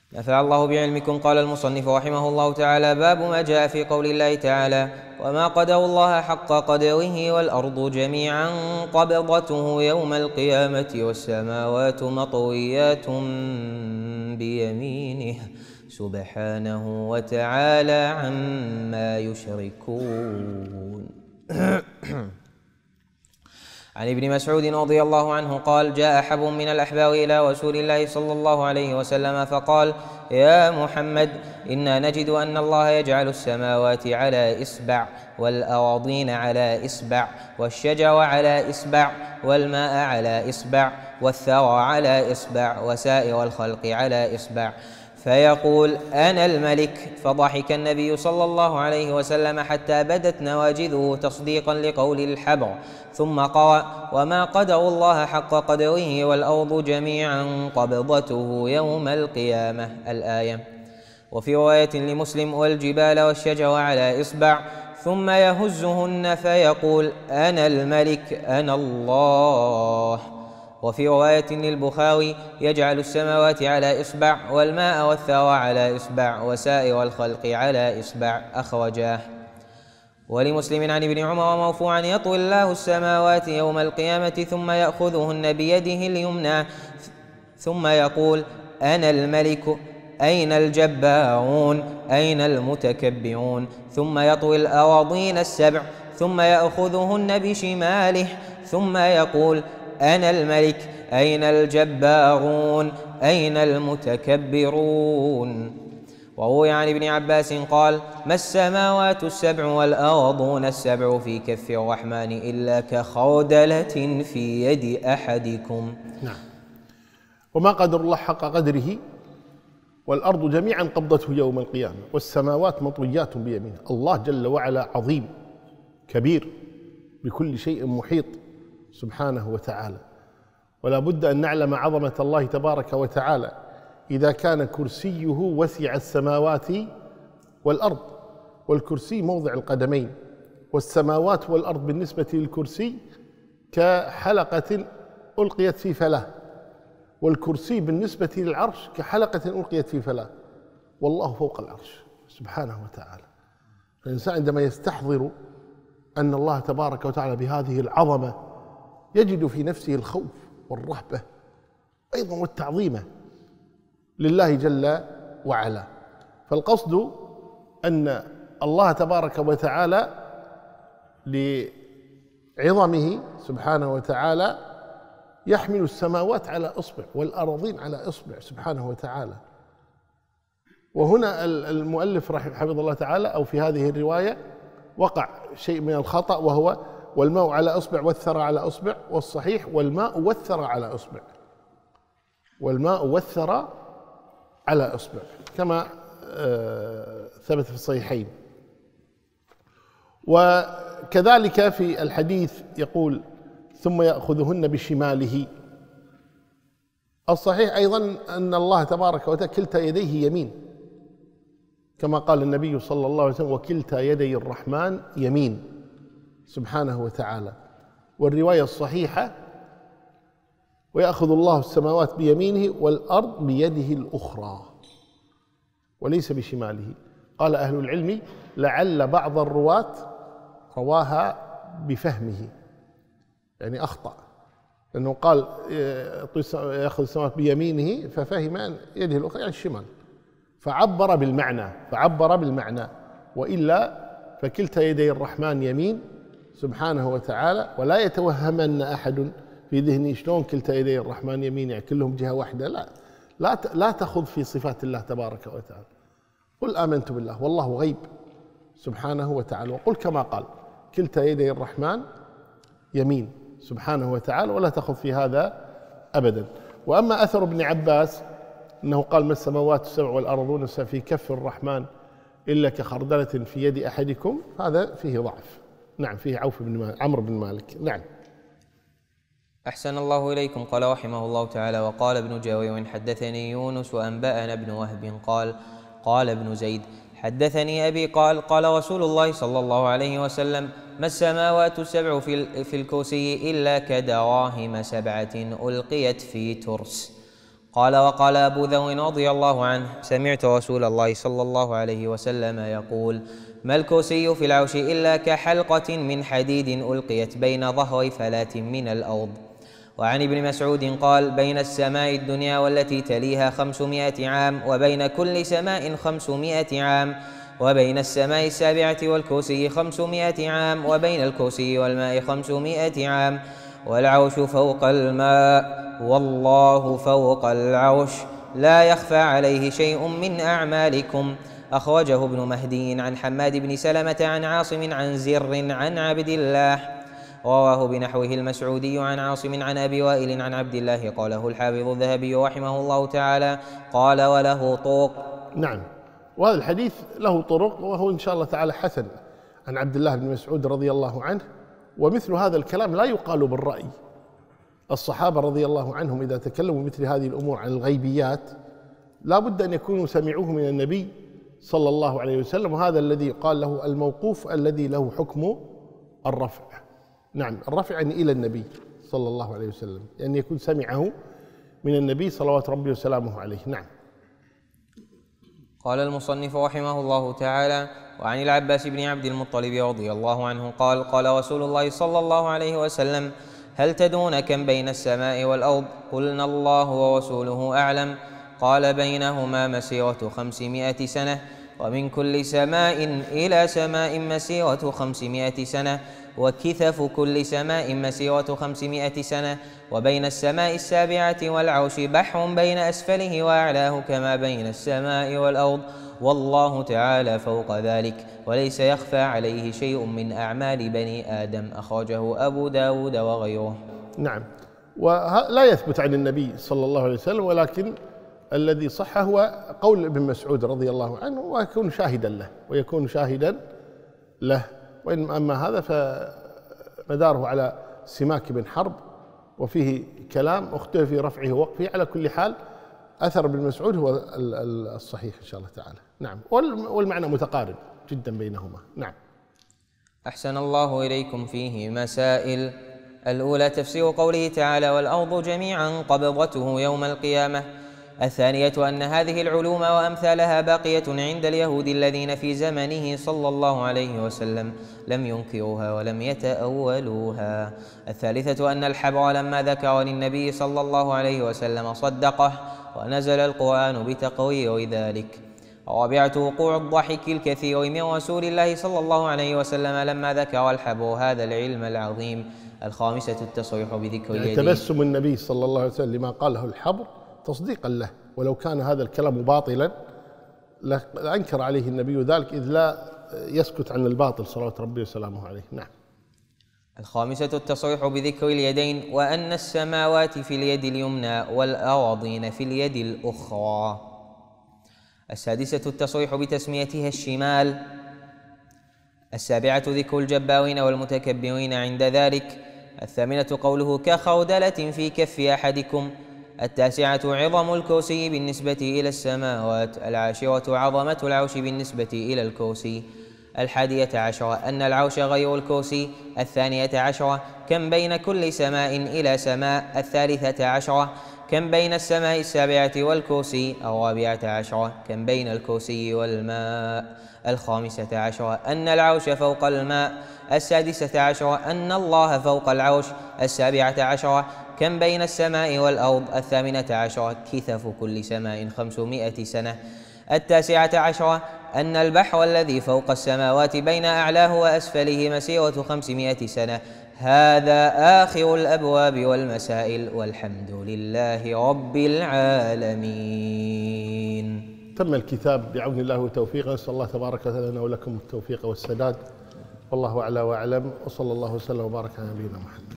نفع الله بعلمكم. قال المصنف رحمه الله تعالى: باب ما جاء في قول الله تعالى: وما قدروا الله حق قدره والأرض جميعا قبضته يوم القيامة والسماوات مطويات بيمينه سبحانه وتعالى عما يشركون. عن ابن مسعود رضي الله عنه قال: جاء حبر من الأحبار إلى رسول الله صلى الله عليه وسلم فقال: يا محمد، إنا نجد أن الله يجعل السماوات على إصبع والأراضين على إصبع والشجر على إصبع والماء على إصبع والثرى على إصبع وسائر الخلق على إصبع، فيقول: أنا الملك. فضحك النبي صلى الله عليه وسلم حتى بدت نواجذه تصديقا لقول الحبر، ثم قرأ: وما قدروا الله حق قدره والأرض جميعا قبضته يوم القيامة الآية. وفي رواية لمسلم: والجبال والشجر على إصبع، ثم يهزهن فيقول: أنا الملك أنا الله. وفي رواية للبخاري: يجعل السماوات على إصبع والماء والثرى على إصبع وسائر الخلق على إصبع، أخرجاه. ولمسلم عن ابن عمر مرفوعا: يطوي الله السماوات يوم القيامة ثم يأخذهن بيده اليمنى ثم يقول: أنا الملك أين الجبارون أين المتكبرون، ثم يطوي الأراضين السبع ثم يأخذهن بشماله ثم يقول: أنا الملك أين الجبارون أين المتكبرون. وروي عن ابن عباس قال: ما السماوات السبع والأرضون السبع في كف الرحمن إلا كخردلة في يد أحدكم. نعم. وما قدر الله حق قدره والأرض جميعا قبضته يوم القيامة والسماوات مطويات بيمينه. الله جل وعلا عظيم كبير بكل شيء محيط سبحانه وتعالى، ولا بد أن نعلم عظمة الله تبارك وتعالى إذا كان كرسيه وسع السماوات والأرض، والكرسي موضع القدمين، والسماوات والأرض بالنسبة للكرسي كحلقة ألقيت في فلاة، والكرسي بالنسبة للعرش كحلقة ألقيت في فلاة، والله فوق العرش سبحانه وتعالى. فالإنسان عندما يستحضر أن الله تبارك وتعالى بهذه العظمة يجد في نفسه الخوف والرهبة أيضا والتعظيم لله جل وعلا. فالقصد أن الله تبارك وتعالى لعظمه سبحانه وتعالى يحمل السماوات على إصبع والأراضين على إصبع سبحانه وتعالى. وهنا المؤلف حفظه الله تعالى أو في هذه الرواية وقع شيء من الخطأ، وهو والماء على إصبع والثرى على إصبع، والصحيح والماء والثرى على إصبع، والماء والثرى على إصبع كما ثبت في الصحيحين. وكذلك في الحديث يقول: ثم يأخذهن بشماله. الصحيح أيضا أن الله تبارك وتعالى كلتا يديه يمين، كما قال النبي صلى الله عليه وسلم: وكلتا يدي الرحمن يمين سبحانه وتعالى. والرواية الصحيحة: ويأخذ الله السماوات بيمينه والأرض بيده الأخرى وليس بشماله. قال أهل العلم: لعل بعض الرواة رواها بفهمه، يعني أخطأ، لأنه قال يأخذ السماوات بيمينه ففهم أن يده الأخرى يعني الشمال، فعبر بالمعنى، وإلا فكلتا يدي الرحمن يمين سبحانه وتعالى. ولا يتوهمن أحد في ذهنه شلون كلتا يدي الرحمن يمين يعني كلهم جهة واحدة، لا تخض في صفات الله تبارك وتعالى. قل آمنت بالله والله غيب سبحانه وتعالى، وقل كما قال: كلتا يدي الرحمن يمين سبحانه وتعالى، ولا تخض في هذا أبدا. وأما أثر ابن عباس أنه قال: ما السماوات السبع والأرضون السبع في كف الرحمن إلا كخردلة في يد أحدكم، هذا فيه ضعف. نعم، فيه عمرو بن مالك. نعم. أحسن الله إليكم. قال رحمه الله تعالى: وقال ابن جرير: حدثني يونس وأنبأنا ابن وهب قال ابن زيد: حدثني أبي قال رسول الله صلى الله عليه وسلم: ما السماوات السبع في الكرسي إلا كدراهم 7 ألقيت في ترس. قال وقال أبو ذر رضي الله عنه سمعت رسول الله صلى الله عليه وسلم يقول ما الكرسي في العرش إلا كحلقة من حديد ألقيت بين ظهر فلاة من الأرض. وعن ابن مسعود قال بين السماء الدنيا والتي تليها 500 عام وبين كل سماء 500 عام وبين السماء السابعة والكرسي 500 عام وبين الكرسي والماء 500 عام والعرش فوق الماء والله فوق العرش لا يخفى عليه شيء من أعمالكم. أخرجه ابن مهدي عن حماد بن سلمة عن عاصم عن زر عن عبد الله. رواه بنحوه المسعودي عن عاصم عن أبي وائل عن عبد الله قاله الحافظ الذهبي رحمه الله تعالى قال وله طرق. نعم، وهذا الحديث له طرق وهو إن شاء الله تعالى حسن عن عبد الله بن مسعود رضي الله عنه. ومثل هذا الكلام لا يقال بالرأي. الصحابة رضي الله عنهم إذا تكلموا مثل هذه الأمور عن الغيبيات لا بد أن يكونوا سمعوه من النبي صلى الله عليه وسلم، وهذا الذي قال له الموقوف الذي له حكم الرفع. نعم، الرفع يعني إلى النبي صلى الله عليه وسلم، يعني يكون سمعه من النبي صلوات ربي وسلامه عليه. نعم. قال المصنف رحمه الله تعالى وعن العباس بن عبد المطلب رضي الله عنه قال قال رسول الله صلى الله عليه وسلم هل تدرون كم بين السماء والأرض؟ قلنا الله ورسوله أعلم. قال بينهما مسيرة 500 سنة ومن كل سماء إلى سماء مسيرة 500 سنة وكثف كل سماء مسيرة 500 سنة وبين السماء السابعة والعرش بحر بين أسفله وأعلاه كما بين السماء والأرض والله تعالى فوق ذلك وليس يخفى عليه شيء من أعمال بني آدم. أخرجه أبو داود وغيره. نعم، ولا يثبت عن النبي صلى الله عليه وسلم، ولكن الذي صح هو قول ابن مسعود رضي الله عنه ويكون شاهدا له أما هذا فمداره على سماك بن حرب وفيه كلام اختلف في رفعه ووقفه. على كل حال أثر ابن مسعود هو الصحيح إن شاء الله تعالى. نعم، والمعنى متقارب جدا بينهما. نعم. أحسن الله إليكم. فيه مسائل. الأولى تفسير قوله تعالى والأرض جميعا قبضته يوم القيامة. الثانية أن هذه العلوم وأمثالها باقية عند اليهود الذين في زمنه صلى الله عليه وسلم لم ينكروها ولم يتأولوها. الثالثة أن الحبر لما ذكر للنبي صلى الله عليه وسلم صدقه ونزل القرآن بتقرير ذلك. الرابعة وقوع الضحك الكثير من رسول الله صلى الله عليه وسلم لما ذكر الحبر هذا العلم العظيم. الخامسة التصريح بذكر اليدين. تبسم النبي صلى الله عليه وسلم لما قاله الحبر تصديقا له، ولو كان هذا الكلام باطلا لأنكر عليه النبي ذلك، إذ لا يسكت عن الباطل صلوات ربي وسلامه عليه. نعم. الخامسة التصريح بذكر اليدين وأن السماوات في اليد اليمنى والأراضين في اليد الأخرى. السادسة التصريح بتسميتها الشمال. السابعة ذكر الجبارين والمتكبرين عند ذلك. الثامنة قوله كخردلة في كف أحدكم. التاسعة عظم الكرسي بالنسبة إلى السماوات. العاشرة عظمة العرش بالنسبة إلى الكرسي. 11 أن العرش غير الكرسي. 12 كم بين كل سماء إلى سماء. 13 كم بين السماء السابعة والكرسي. 14 كم بين الكرسي والماء. 15 أن العرش فوق الماء. 16 أن الله فوق العرش. 17 كم بين السماء والأرض. 18 كثف كل سماء 500 سنة. 19 أن البحر الذي فوق السماوات بين أعلاه وأسفله مسيرة 500 سنة. هذا آخر الأبواب والمسائل والحمد لله رب العالمين. تم الكتاب بعون الله وتوفيقه، نسأل الله تبارك وتعالى لنا ولكم التوفيق والسداد، والله أعلى وأعلم، وصلى الله وسلم وبارك على نبينا محمد.